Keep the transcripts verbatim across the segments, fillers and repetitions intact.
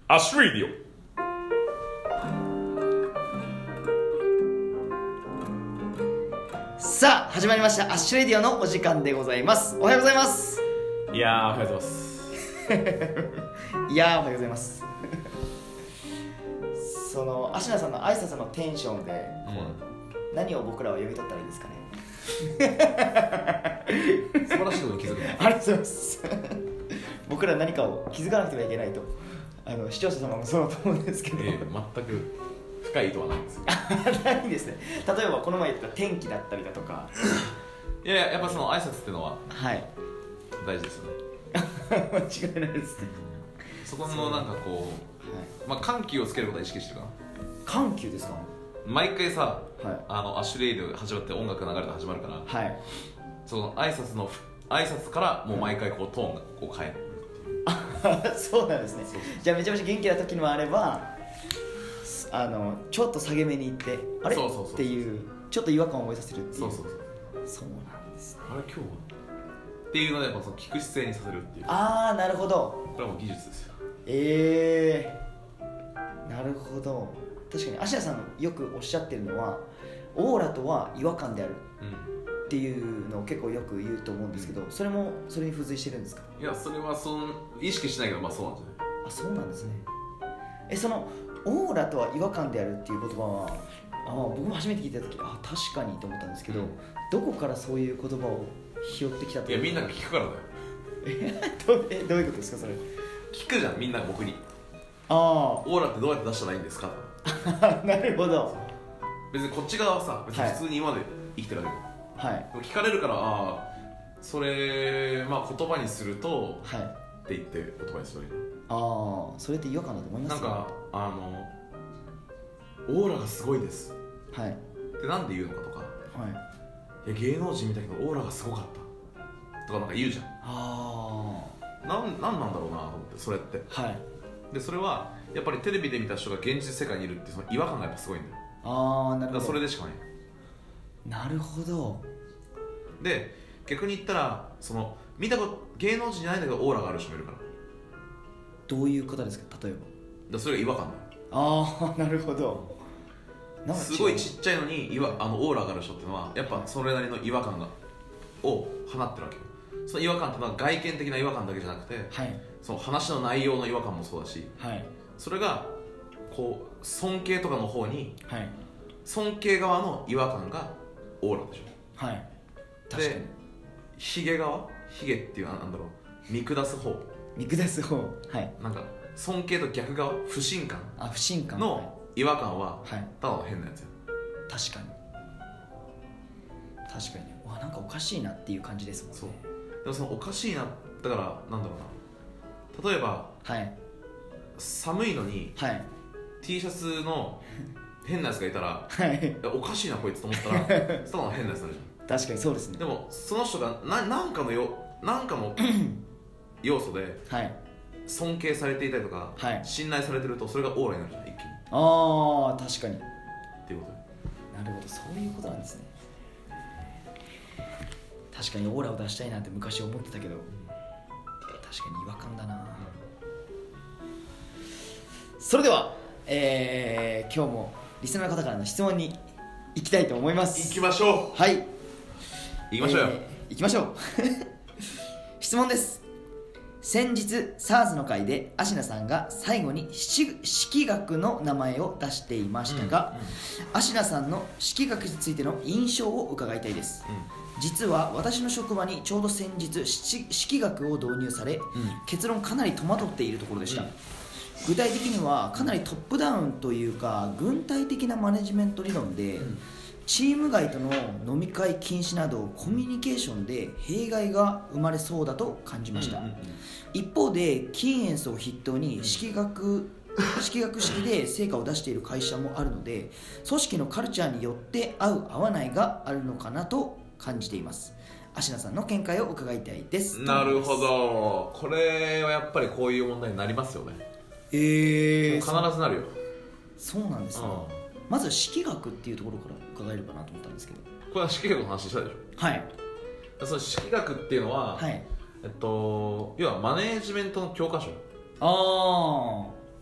アッシュレディオ。さあ始まりましたアッシュレディオのお時間でございます。おはようございます。 オ。いやーおはようございますいやーおはようございますそのアシナさんの挨拶のテンションで、うん、何を僕らは読み取ったらいいですかね。 素晴らしいことに気づくね。 ありがとうございます僕ら何かを気づかなくてはいけないと、あの視聴者様もそうだと思うんですけど、 えー、全く深い意図はないんですよないんですね。例えばこの前言った天気だったりだとかいやいや、やっぱその挨拶っていうのははい大事ですよね間違いないですね。 そこのなんかこう、はい、まあ緩急をつけることは意識してるかな。 緩急ですか。 毎回さ、 はい、あのアッシュレイディオ始まって音楽流れて始まるから、 はい、 その挨拶の挨拶からもう毎回こうトーンがこう変える、 うん、そうなんですね。そうそうそう。じゃあめちゃめちゃ元気な時もあれば、あのちょっと下げ目にいってあれそうそうそうそうっていうちょっと違和感を覚えさせるっていう。そうそうそうそうなんですね。あれ今日はっていうのでやっぱその聞く姿勢にさせるっていう。 ああなるほど。 これはもう技術ですよ。 ええー、なるほど。確かに芦谷さんよくおっしゃってるのはオーラとは違和感であるっていうのを結構よく言うと思うんですけど、それもそれに付随してるんですか。 いやそれはその意識しないけどまあそうなんじゃない。 あ、そうなんですね。えそのオーラとは違和感であるっていう言葉はあ僕も初めて聞いた時あ確かにと思ったんですけど、うん、どこからそういう言葉を拾ってきたと。 いやみんなが聞くからだよえど, えどういうことですかそれ。 聞くじゃんみんなが僕に。 ああオーラってどうやって出したらいいんですかなるほど。 別にこっち側はさ別に普通に今まで生きてるわけ、はい、聞かれるからああそれまあ言葉にすると、はい、って言って言葉にするわけ。 ああそれって違和感だと思いますよ。 なんかあのオーラがすごいです、はい、ってなんで言うのかとか、はい、いや芸能人見たけどオーラがすごかったとかなんか言うじゃん。ああなんなんなんだろうなと思ってそれって、はい、でそれはやっぱりテレビで見た人が現実世界にいるってその違和感がやっぱすごいんだよ。ああなるほど。だからそれでしかない。なるほど。で逆に言ったらその見たこと芸能人じゃないんだけどオーラがある人もいるから。 どういう方ですか例えば。 だそれが違和感だよ。 ああなるほど。 なんかすごいちっちゃいのにわあのオーラがある人っていうのはやっぱそれなりの違和感がを放ってるわけよ。その違和感ってのは外見的な違和感だけじゃなくて、はい、その話の内容の違和感もそうだし、はい、それがこう尊敬とかの方に、はい、尊敬側の違和感がオーラでしょ。はい。確かに。でヒゲ側ヒゲっていうのはなんだろう見下す方見下す方はいなんか尊敬と逆側不信感あ不信感の違和感は、はい、ただの変なやつよ。 確かに確かにわなんかおかしいなっていう感じですもんね。そうでもそのおかしいなだからなんだろうな例えば、はい、寒いのに、はい、T シャツの変なやつがいたら、はい、おかしいなこいつと思ったらただの変なやつになるじゃん。 確かにそうですね。 でもその人がな何かのよ何かの要素で尊敬されていたりとか、はい、信頼されてるとそれがオーラになるじゃん一気に。 ああ確かにっていうことなるほどそういうことなんですね。確かにオーラを出したいなって昔思ってたけど、うん、確かに違和感だな、うん、それでは、えー、今日もリスナーの方からの質問に行きたいと思います。 行きましょう。はい行きましょうよ、 えー、行きましょう質問です。先日 SARS の回で芦名さんが最後に式学の名前を出していましたが、芦名、うんうん、さんの式学についての印象を伺いたいです、うん、実は私の職場にちょうど先日式学を導入され、うん、結論かなり戸惑っているところでした、うん、具体的にはかなりトップダウンというか軍隊的なマネジメント理論で、うんチーム外との飲み会禁止などコミュニケーションで弊害が生まれそうだと感じました、うんうんうん、一方でキーエンスを筆頭に式学、式学式で成果を出している会社もあるので組織のカルチャーによって合う合わないがあるのかなと感じています。芦名さんの見解を伺いたいです。 なるほど。これはやっぱりこういう問題になりますよね。 えー、 必ずなるよ。 そうなんですね、うんまず式学っていうところから伺えればなと思ったんですけど。 これは式学の話したでしょ。 はいその式学っていうのは、はいえっと、要はマネージメントの教科書あ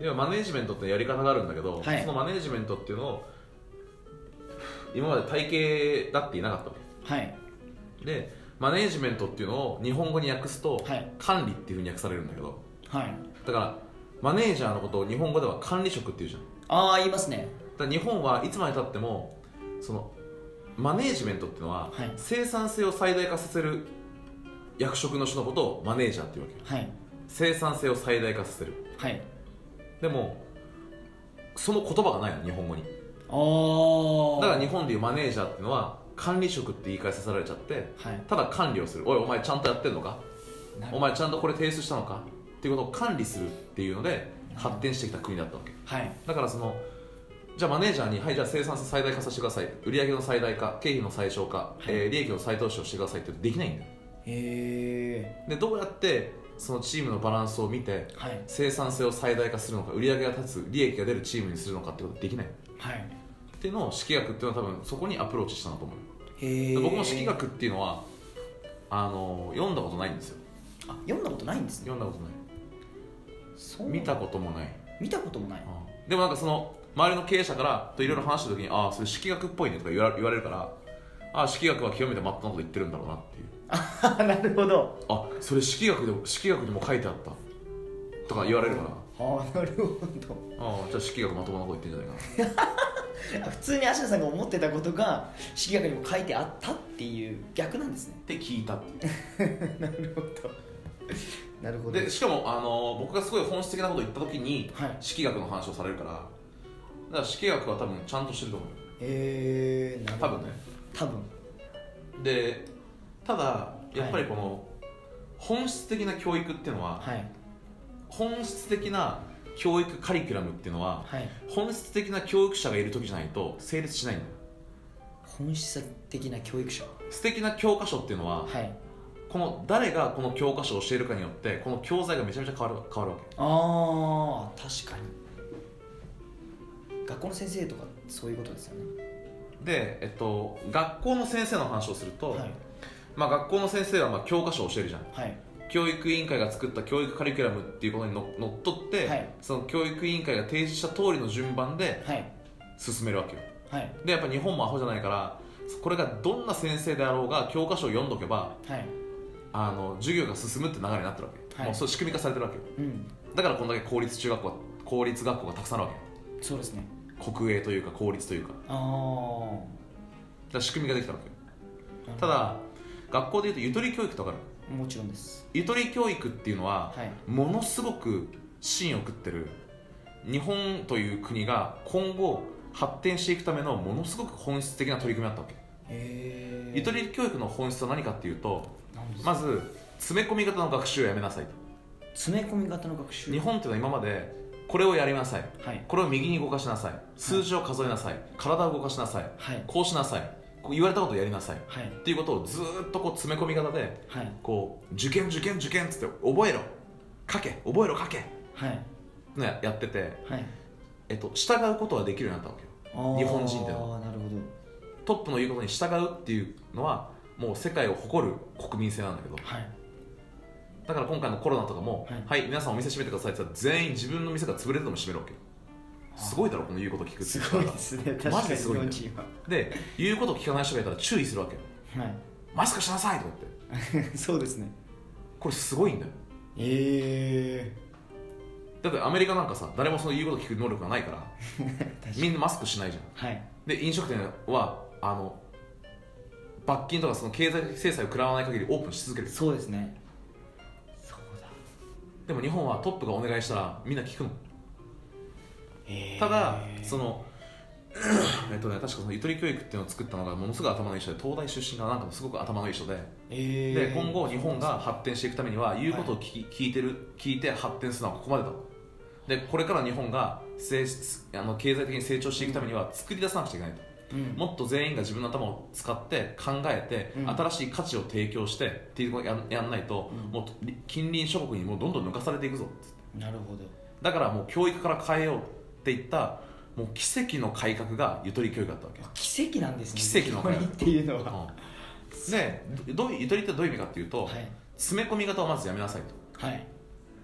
要はマネージメントってやり方があるんだけど、はい、そのマネージメントっていうのを今まで体系だっていなかったわけ、はい、でマネージメントっていうのを日本語に訳すと、はい、管理っていうふうに訳されるんだけど、はい、だからマネージャーのことを日本語では管理職っていうじゃん。 ああ言いますね。 だから日本はいつまでたってもそのマネージメントっていうのは、はい、生産性を最大化させる役職の人のことをマネージャーっていうわけ、はい、生産性を最大化させる、はい、でもその言葉がないの日本語に。あだから日本でいうマネージャーっていうのは管理職って言い換えさせられちゃって、はい、ただ管理をする。おいお前ちゃんとやってんのか、お前ちゃんとこれ提出したのかっていうことを管理するっていうので発展してきた国だったわけ、はい、だからそのじゃあマネージャーに、はい、じゃあ生産性最大化させてください、売上の最大化、経費の最小化、はい、えー、利益の再投資をしてくださいってできないんだよ。へでどうやってそのチームのバランスを見て、はい、生産性を最大化するのか、売上が立つ、利益が出るチームにするのかってことできない、はい、っていうのを式学っていうのは多分そこにアプローチしたんだと思う。へ僕も式学っていうのはあの読んだことないんですよ。 あ読んだことないんですね。 読んだことない。そう見たこともない。 見たこともない、 うん、でもなんかその周りの経営者からといろいろ話した時に、ああそれ式学っぽいねとか言わ言われるから、ああ式学は極めてまっとうなこと言ってるんだろうなっていう。 あなるほど。 あそれ式学でも式学にも書いてあったとか言われるから、 ああなるほど。 ああじゃあ式学まともなこと言ってんじゃないかな普通に芦田さんが思ってたことが式学にも書いてあったっていう逆なんですねって聞いたっていうなるほどなるほど。 でしかもあの僕がすごい本質的なことを言った時に、はい、式学の話をされるから、だから式学は多分ちゃんとしてると思う。 へえー、なるほど。 多分ね多分でただやっぱりこの本質的な教育っていうのは、はい、本質的な教育カリキュラムっていうのは、はい、本質的な教育者がいる時じゃないと成立しないんだよ。 本質的な教育者、 素敵な教科書っていうのは、はい、この誰がこの教科書を教えるかによってこの教材がめちゃめちゃ変わる、変わるわけ。 ああ確かに学校の先生とかそういうことですよね。 で、えっと、学校の先生の話をすると、はい、まあ、学校の先生はまあ教科書を教えるじゃん、はい、教育委員会が作った教育カリキュラムっていうことにののっとって、はい、その教育委員会が提示した通りの順番で進めるわけよ、はい、でやっぱ日本もアホじゃないからこれがどんな先生であろうが教科書を読んどけば、はい、あの授業が進むって流れになってるわけ、はい、もうそう仕組み化されてるわけよ、うん、だからこんだけ公立中学校公立学校がたくさんあるわけ。そうですね。 国営というか公立というか、ああだから仕組みができたわけよ。ただ学校でいうとゆとり教育とかある。 もちろんです。 ゆとり教育っていうのは、はい、ものすごく芯を食ってる日本という国が今後発展していくためのものすごく本質的な取り組みだったわけ。へー。ゆとり教育の本質は何かっていうと、まず詰め込み型の学習をやめなさいと。 詰め込み型の学習。 日本っていうのは今までこれをやりなさい、はい、これを右に動かしなさい、数字を数えなさい、はい、体を動かしなさい、はい、こうしなさい、こう言われたことをやりなさい、はい、っていうことをずーっとこう詰め込み型で、はい、こう受験受験受験っつって覚えろ書け覚えろ書け、はい、ね、やってて、はい、えっと、従うことはできるようになったわけよ日本人ってのは。 なるほど。 トップの言うことに従うっていうのはもう世界を誇る国民性なんだけど、はい、だから今回のコロナとかも、はい、はい、皆さんお店閉めてくださいって言ったら全員自分の店が潰れてでも閉めるわけよ。すごいだろこの言うこと聞くって。 すごいですね。確かにマジですごいんだよ。 で言うこと聞かない人がいたら注意するわけよ、はい、マスクしなさいとか言ってそうですね。 これすごいんだよ。 えー、だってアメリカなんかさ誰もその言うこと聞く能力がないからみんなマスクしないじゃん、はい、で飲食店はあの罰金とかその経済制裁を食らわない限りオープンし続ける。 そうですね。そうだ。 でも日本はトップがお願いしたらみんな聞くの。えー、ただそのえっとね、確かそのゆとり教育っていうのを作ったのがものすごい頭のいい人で東大出身がなんかすごく頭のいい人で、えー、で今後日本が発展していくためには言うことを聞き、はい、聞いてる聞いて発展するのはここまでだと。でこれから日本がせあの経済的に成長していくためには作り出さなくちゃいけないと、うん、もっと全員が自分の頭を使って考えて、うん、新しい価値を提供してっていうことを や, やんないと、うん、もう近隣諸国にもうどんどん抜かされていくぞって。 なるほど。 だからもう教育から変えようっていったもう奇跡の改革がゆとり教育だったわけ。 奇跡なんですね。 奇跡の改革っていうのは、 うん、でどういうゆとりってどういう意味かっていうと、はい、詰め込み型をまずやめなさいと、はい、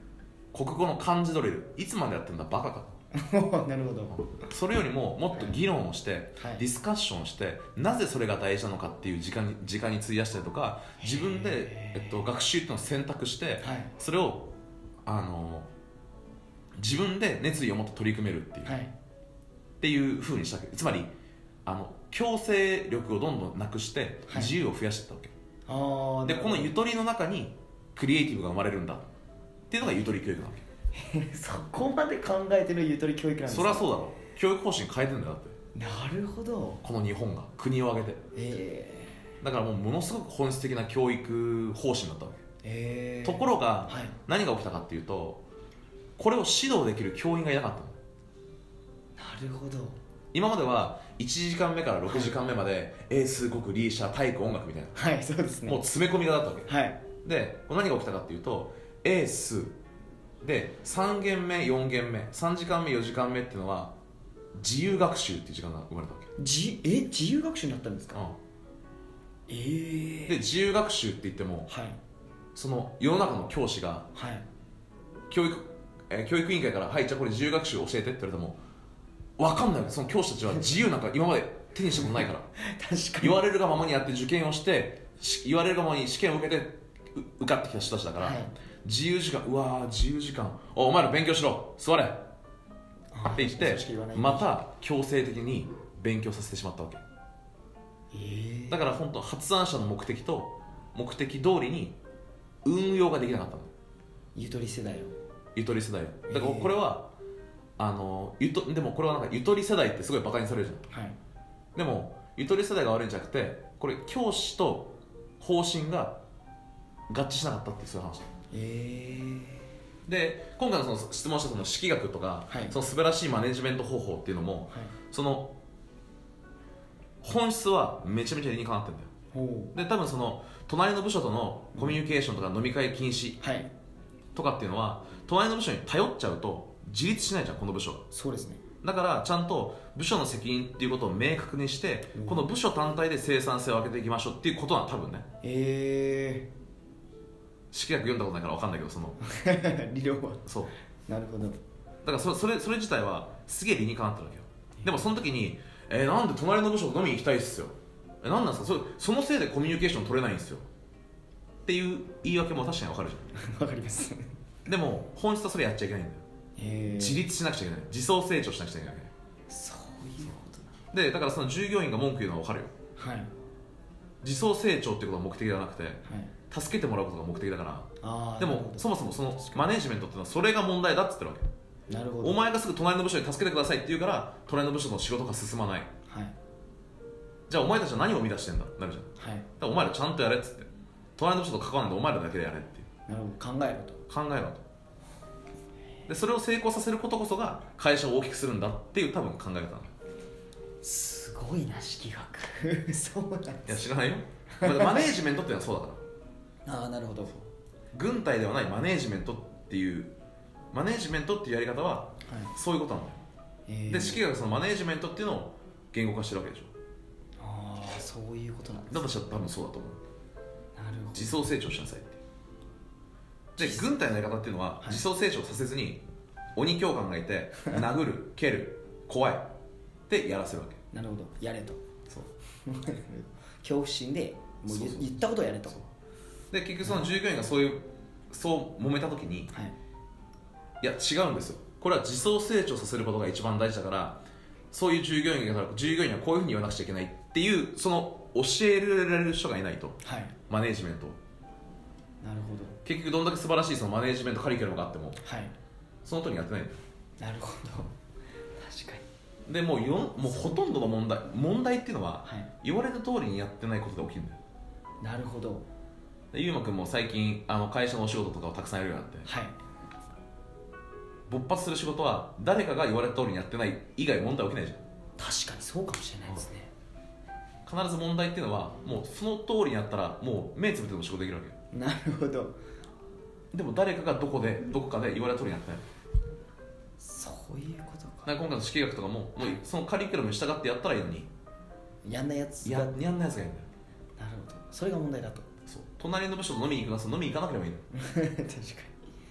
国語の漢字ドリルいつまでやってんだバカかなるほど。 それよりももっと議論をして、 はい、 ディスカッションして、なぜそれが大事なのかっていう時間に時間に費やしたりとか、自分で、えっと、学習っていうのを選択して、はい、それをあの自分で熱意を持って取り組めるっていう、はい、っていう風にしたわけ。つまりあの強制力をどんどんなくして自由を増やしていったわけ、はい、でこのゆとりの中にクリエイティブが生まれるんだっていうのがゆとり教育なわけそこまで考えてるゆとり教育なんですか。 そりゃそうだろ。教育方針変えてるんだよだって。 なるほど。 この日本が国を挙げて、えー、だからもうものすごく本質的な教育方針だったわけ、えー、ところが、はい、何が起きたかっていうと、これを指導できる教員がいなかったの。なるほど。今まではいちじかんめからろくじかんめまで、はい、英数国理社体育音楽みたいな、はいそうですね、もう詰め込みがだったわけ、はい、で何が起きたかっていうと、英数でさん限目よん限目さんじかんめよじかんめっていうのは自由学習っていう時間が生まれたわけ。 じえ自由学習になったんですか。うん、 えー、で自由学習って言っても、はい、その世の中の教師が、はい、教育、えー、教育委員会からはいじゃあこれ自由学習教えてって言われても分かんない。その教師たちは自由なんか今まで手にしたことないから確かに言われるがままにやって受験をして言われるがままに試験を受けて受かってきた人たちだから、はい、自由時間、うわー自由時間、おお前ら勉強しろ座れって言ってまた強制的に勉強させてしまったわけ、えー、だから本当発案者の目的と目的通りに運用ができなかったの。 ゆとり世代をゆとり世代をだからこれは、えー、あのゆとでもこれはなんかゆとり世代ってすごいバカにされるじゃん、はい、でもゆとり世代が悪いんじゃなくて、これ教師と方針が合致しなかったっていうそういう話だ。えー、で今回のその質問したその式学とか、はい、その素晴らしいマネジメント方法っていうのも、はい、その本質はめちゃめちゃ理にかなってるんだよ。で多分その隣の部署とのコミュニケーションとか飲み会禁止とかっていうのは、隣の部署に頼っちゃうと自立しないじゃんこの部署が。そうですね。だからちゃんと部署の責任っていうことを明確にして、この部署単体で生産性を上げていきましょうっていうことは多分ね。えー式学読んだことないから分かんないけど、その理論はそうなるほど。だからそれ、それ、それ自体はすげえ理にかなってるわけよ。でもその時にえー、なんで隣の部署と飲みに行きたいっすよ、えなんなんですか、それそのせいでコミュニケーション取れないんですよっていう言い訳も確かに分かるじゃん。 分かりますでも本質はそれやっちゃいけないんだよ。自立しなくちゃいけない、自走成長しなくちゃいけない。 そういうことだで、だからその従業員が文句言うのは分かるよ。はい。自走成長っていうことが目的ではなくて、はい、助けてもらうことが目的だから。あでもそもそもそのマネジメントっていうのはそれが問題だって言ってるわけ。なるほど。お前がすぐ隣の部署に助けてくださいって言うから隣の部署の仕事が進まない、はい、じゃあお前たちは何を生み出してんだってなるじゃん、はい、だからお前らちゃんとやれっつって、隣の部署と関わらないでお前らだけでやれっていう。 なるほど、考えろと考えろと。でそれを成功させることこそが会社を大きくするんだっていう多分考え方なの。 すごいな式学そうなんです。 いや知らないよマネージメントっていうのはそうだからああなるほど。 軍隊ではないマネージメントっていうマネージメントっていうやり方はそういうことなんだよ、はい、で式学そのマネージメントっていうのを言語化してるわけでしょ。 ああそういうことなんですね。だとしたら多分そうだと思う。 なるほど。 自走成長しなさいってで軍隊のやり方っていうのは、はい、自走成長させずに鬼教官がいて殴る蹴る怖いってやらせるわけ。 なるほど、やれと。そう恐怖心でもう言ったことをやれと。 で結局その従業員がそういう、うん、そう揉めた時に、はい、いや違うんですよ、これは自走成長させることが一番大事だから、そういう従業員が従業員はこういうふうに言わなくちゃいけないっていうその教えられる人がいないと、はい、マネージメントを。 なるほど。 結局どんだけ素晴らしいそのマネージメントカリキュラムがあっても、はい、その通りにやってないんだよ。 なるほど、確かに。 でもうよもうほとんどの問題問題っていうのは、はい、言われた通りにやってないことで起きるんだよ。 なるほど。 でゆうまくんも最近あの会社のお仕事とかをたくさんやるようになって、はい、勃発する仕事は誰かが言われた通りにやってない以外問題起きないじゃん。 確かにそうかもしれないですね。 必ず問題っていうのはもうその通りにやったらもう目つぶっても仕事できるわけよ。 なるほど。 でも誰かがどこでどこかで言われた通りにやってない。 そういうことか。 だから今回の式学とかも、もうそのカリキュラムに従ってやったらいいのにやんないやつややんないやつがいいんだよ。 なるほど、それが問題だと。 そう、隣の部署と飲みに行くのは飲みに行かなければいいの確かに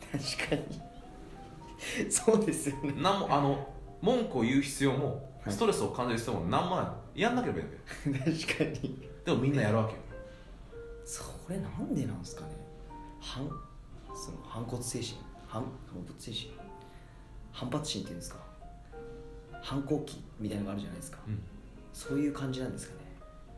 確かにそうですよね。 なんもあの文句を言う必要もストレスを感じる必要もなんもないの。やんなければいいんだよ。 確かに。 でもみんなやるわけよ。 それなんでなんですかね。反その反骨精神反反骨精神反発心っていうんですか、反抗期みたいなのがあるじゃないですか、うん、そういう感じなんですかね。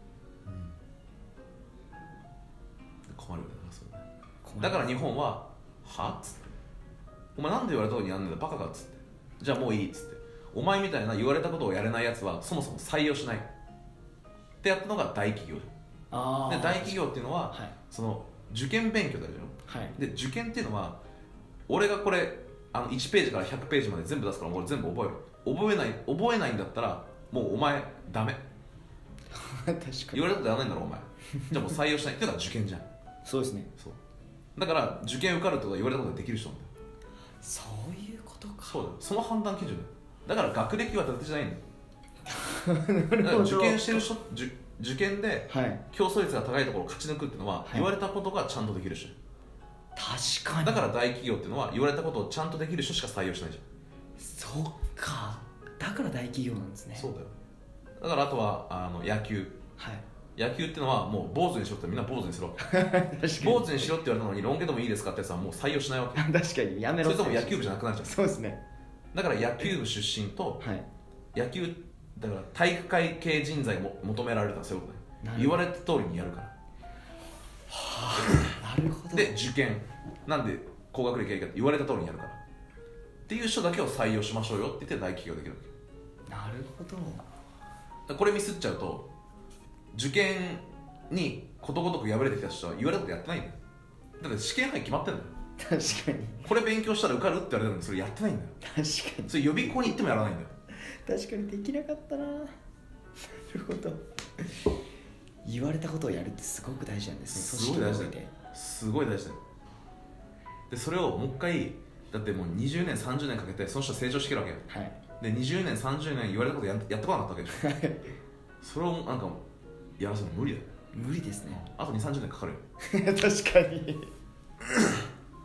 うん、困るよねそれね。だから日本ははっつって、お前なんで言われたことにやんねんだバカかっつって、じゃあもういいっつって、お前みたいな言われたことをやれないやつはそもそも採用しないってやったのが大企業で、あで大企業っていうのは、はい、その受験勉強だよ、はい、で受験っていうのは俺がこれあのいちページからひゃくページまで全部出すから俺全部覚えろ、覚えない覚えないんだったらもうお前ダメ確かに言われたことやらないんだろお前じゃあもう採用しないっていうのが受験じゃん。 そうですね。 そうだから受験受かるってことは言われたことができる人なんだよ。 そういうことか。 そうだよ、その判断基準だよ。だから学歴は立てじゃないんだよだから受験してる人受受験で競争率が高いところを勝ち抜くっていうのは、はい、言われたことがちゃんとできる人。 確かに。 だから大企業っていうのは言われたことをちゃんとできる人しか採用しないじゃん。そっか、だから大企業なんですね。 そうだよ。だからあとはあの野球、はい、野球っていうのはもう坊主にしろってみんな坊主にすろ坊主にしろって言われたのにロン毛でもいいですかってやつはもう採用しないわけ確かにやめろ。 それとも野球部じゃなくなるじゃん。 そうですね。 だから野球部出身と、はい、野球だから体育会系人材も求められるのはそういうことだよ。言われた通りにやるから。 はあ、なるほど。 で受験なんで高学歴やりかって言われた通りにやるからっていう人だけを採用しましょうよって言って大企業できるわけ。なるほど。これミスっちゃうと受験にことごとく敗れてきた人は言われたことやってないんだよ。だって試験範囲決まってんだよ。 確かに。 これ勉強したら受かるって言われたのにそれやってないんだよ。 確かに。 それ予備校に行ってもやらないんだよ。 確かにできなかったな。なるほど。言われたことをやるってすごく大事なんですね。 すごい大事だよ。すごい大事だよ。でそれをもう一回だってもうにじゅうねんさんじゅうねんかけてその人成長してきるわけよ、はい、でにじゅうねんさんじゅうねん言われたこと や, やってこなかったわけでしょそれをなんかやらせるの無理だよ。 無理ですね。 あとにじゅうさんじゅうねんかかるよ確かに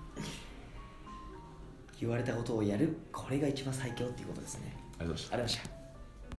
言われたことをやる、これが一番最強っていうことですね。 ありがとうございました。 ありがとうございました。